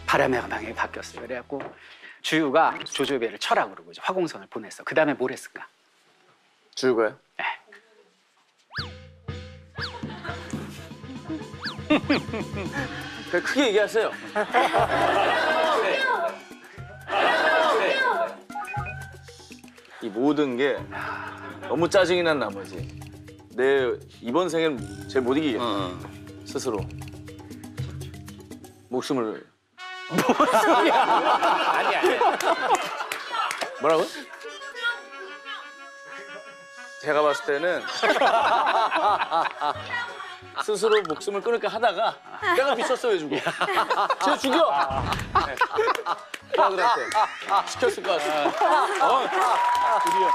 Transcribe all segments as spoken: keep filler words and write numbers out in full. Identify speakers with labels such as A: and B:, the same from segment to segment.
A: 바람의 방향이 바뀌었어요. 그래갖고 주유가 조조의 배를 쳐라 그러고 이제 화공선을 보냈어. 그 다음에 뭘 했을까?
B: 주유가요?
A: 네.
B: 그냥 크게 얘기하세요. 네. 네. 이 모든 게 너무 짜증이 난 나머지 내 이번 생엔 제일 못 이기겠다. 어. 스스로 목숨을.
A: 뭔 소리야? 아니 아니.
B: 뭐라고? 제가 봤을 때는 스스로 목숨을 끊을까 하다가 내가 비쳤어요, 주고. 쟤 죽여! 네. 아들한테 시켰을 것 같아. 어, 드디어.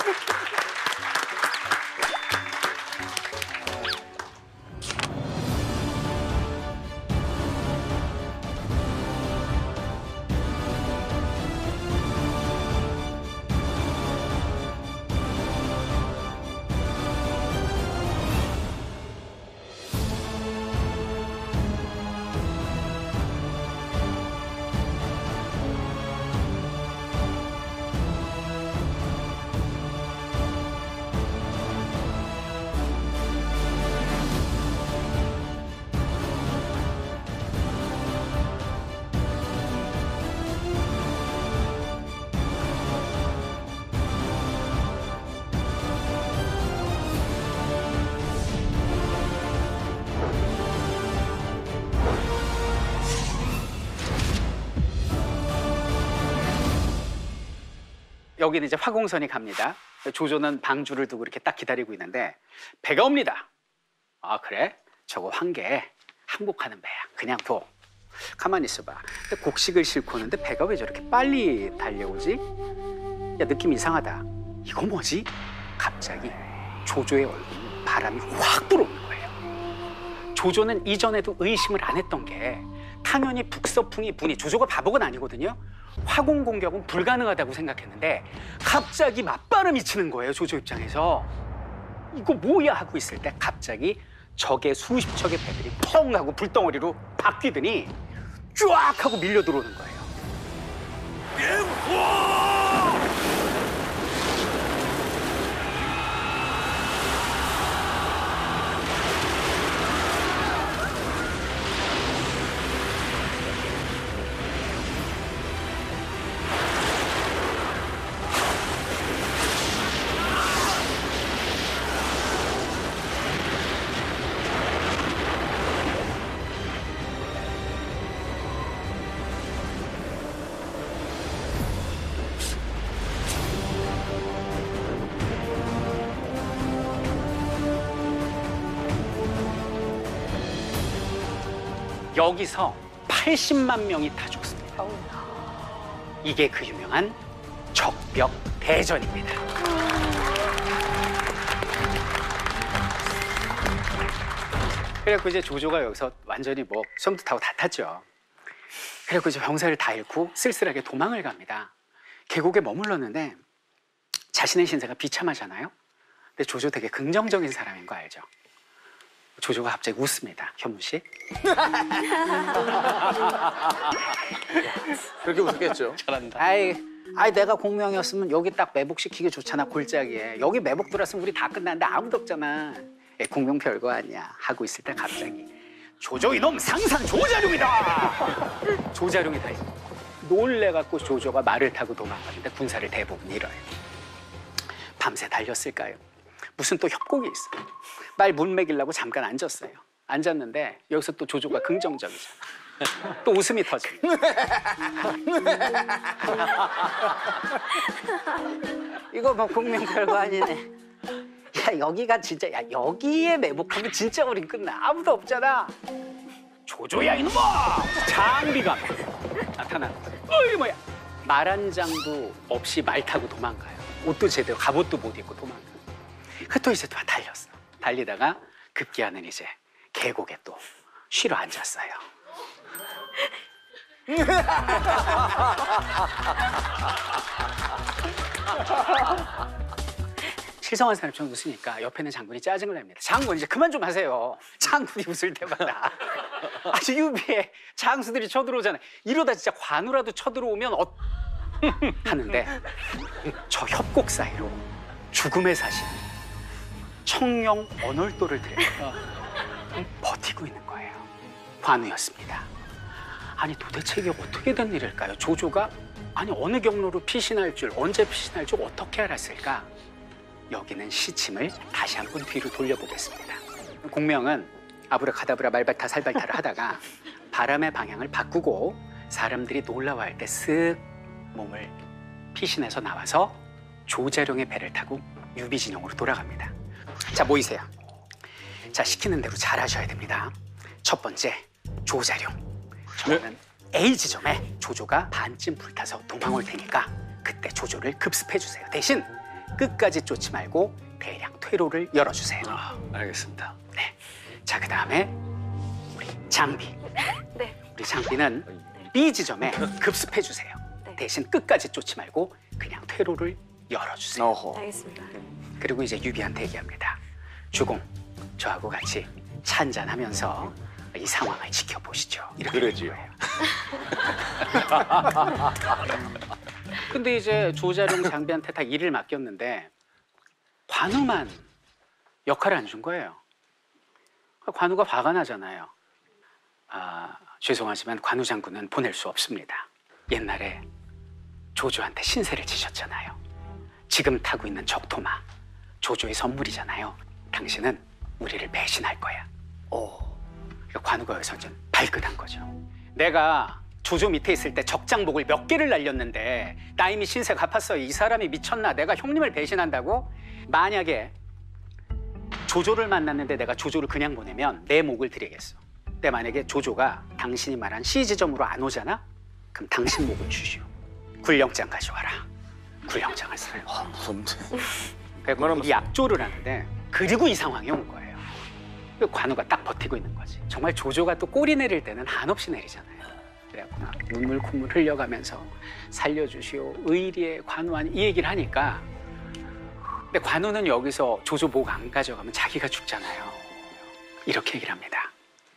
A: 여기는 이제 화공선이 갑니다. 조조는 방주를 두고 이렇게 딱 기다리고 있는데 배가 옵니다. 아 그래? 저거 황계 항복하는 배야. 그냥 둬. 가만히 있어봐. 근데 곡식을 싣고 오는데 배가 왜 저렇게 빨리 달려오지? 야 느낌 이상하다. 이거 뭐지? 갑자기 조조의 얼굴에 바람이 확 불어오는 거예요. 조조는 이전에도 의심을 안 했던 게 당연히 북서풍이 분이 조조가 바보가 아니거든요. 화공 공격은 불가능하다고 생각했는데 갑자기 맞바람이 치는 거예요. 조조 입장에서. 이거 뭐야 하고 있을 때 갑자기 적의 수십 척의 배들이 펑 하고 불덩어리로 바뀌더니 쫙 하고 밀려 들어오는 거예요. 여기서 팔십만 명이 다 죽습니다. 이게 그 유명한 적벽 대전입니다. 그래갖고 이제 조조가 여기서 완전히 뭐 수염도 타고 다 탔죠. 그래갖고 이제 병사를 다 잃고 쓸쓸하게 도망을 갑니다. 계곡에 머물렀는데 자신의 신세가 비참하잖아요. 근데 조조 되게 긍정적인 사람인 거 알죠? 조조가 갑자기 웃습니다. 현무 씨.
B: 그렇게 웃겠죠.
A: 잘한다. 아이, 아이 내가 공명이었으면 여기 딱 매복시키기 좋잖아. 골짜기에. 여기 매복 들었으면 우리 다 끝났는데 아무도 없잖아. 예, 공명 별거 아니야. 하고 있을 때 갑자기 조조 이놈 상산 조자룡이다. 조자룡이다. 놀래갖고 조조가 말을 타고 도망가는데 군사를 대부분 잃어요. 밤새 달렸을까요? 무슨 또 협곡이 있어요. 말 못 먹이려고 잠깐 앉았어요. 앉았는데 여기서 또 조조가 긍정적이잖아. 또 웃음이 터져. 이거 뭐 공명 별거 아니네. 야 여기가 진짜 야 여기에 매복하면 진짜 우린 끝나. 아무도 없잖아. 조조야 이놈아! 장비가 나타나. 어이 뭐야? 말 한 장도 없이 말 타고 도망가요. 옷도 제대로 갑옷도 못 입고 도망가. 그 또 이제 또 달렸어. 달리다가 급기야는 이제 계곡에 또 쉬러 앉았어요. 실성한 사람처럼 웃으니까 옆에 있는 장군이 짜증을 냅니다. 장군 이제 그만 좀 하세요. 장군이 웃을 때마다 아주 유비의 장수들이 쳐들어오잖아요. 이러다 진짜 관우라도 쳐들어오면 어... 하는데 저 협곡 사이로 죽음의 사신 청령 언월도를 들여 버티고 있는 거예요. 관우였습니다. 아니 도대체 이게 어떻게 된 일일까요? 조조가 아니 어느 경로로 피신할 줄, 언제 피신할 줄 어떻게 알았을까? 여기는 시침을 다시 한번 뒤로 돌려보겠습니다. 공명은 아브라카다브라 말발타 살발타를 하다가 바람의 방향을 바꾸고 사람들이 놀라워할 때 쓱 몸을 피신해서 나와서 조자룡의 배를 타고 유비진영으로 돌아갑니다. 자, 모이세요. 자, 시키는 대로 잘 하셔야 됩니다. 첫 번째, 조자룡. 저는 A 지점에 조조가 반쯤 불타서 도망올 테니까 그때 조조를 급습해 주세요. 대신 끝까지 쫓지 말고 대략 퇴로를 열어주세요.
B: 아, 알겠습니다.
A: 네. 자, 그 다음에 우리 장비.
C: 네.
A: 우리 장비는 B 지점에 급습해 주세요.
C: 네.
A: 대신 끝까지 쫓지 말고 그냥 퇴로를 열어주세요.
B: 어허.
C: 알겠습니다.
A: 그리고 이제 유비한테 얘기합니다. 주공, 저하고 같이 차 한잔하면서 이 상황을 지켜보시죠. 이렇게
B: 그러지요.
A: 거예요. 근데 이제 조자룡 장비한테 다 일을 맡겼는데 관우만 역할을 안 준 거예요. 관우가 화가 나잖아요. 아, 죄송하지만 관우 장군은 보낼 수 없습니다. 옛날에 조조한테 신세를 지셨잖아요. 지금 타고 있는 적토마, 조조의 선물이잖아요. 당신은 우리를 배신할 거야. 오. 그러니까 관우가 여기서 이제 발끈한 거죠. 내가 조조 밑에 있을 때 적장복을 몇 개를 날렸는데 나 이미 신세 갚았어요. 이 사람이 미쳤나? 내가 형님을 배신한다고? 만약에 조조를 만났는데 내가 조조를 그냥 보내면 내 목을 드리겠어. 근데 만약에 조조가 당신이 말한 C 지점으로 안 오잖아? 그럼 당신 목을 주시오. 굴영장 가져와라. 굴영장을 써요.
B: 아, 무섭네.
A: 그리고 이 약조를 하는데 그리고 이 상황이 온 거예요. 그 관우가 딱 버티고 있는 거지. 정말 조조가 또 꼬리 내릴 때는 한없이 내리잖아요. 그래갖고 막 눈물 콧물 흘려가면서 살려주시오. 의리의 관우하니 이 얘기를 하니까 근데 관우는 여기서 조조 목 안 가져가면 자기가 죽잖아요. 이렇게 얘기를 합니다.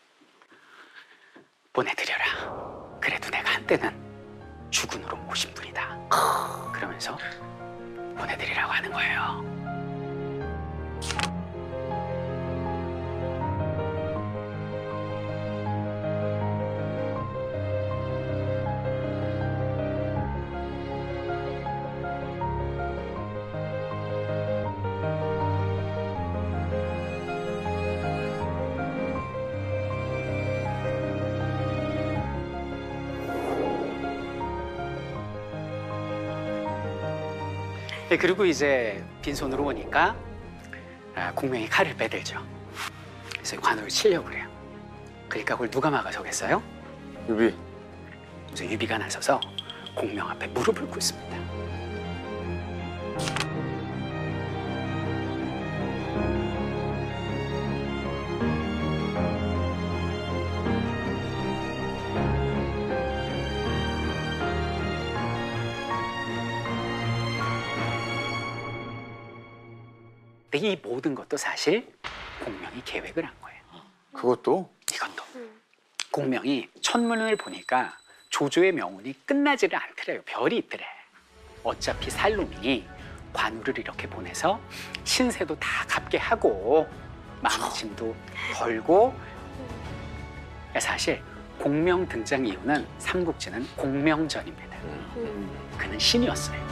A: 보내드려라. 그래도 내가 한때는 주군으로 모신 분이다. 그러면서 보내드리라고 하는 거예요. 네, 그리고 이제 빈손으로 오니까 아, 공명이 칼을 빼들죠. 그래서 관우를 치려고 그래요. 그러니까 그걸 누가 막아서겠어요?
B: 유비.
A: 그래서 유비가 나서서 공명 앞에 무릎을 꿇습니다. 근데 이 모든 것도 사실 공명이 계획을 한 거예요.
B: 그것도?
A: 이것도. 공명이 천문을 보니까 조조의 명운이 끝나지를 않더래요. 별이 있더래. 어차피 살놈이 관우를 이렇게 보내서 신세도 다 갚게 하고 마음짐도 덜고 사실 공명 등장 이후는 삼국지는 공명전입니다. 그는 신이었어요.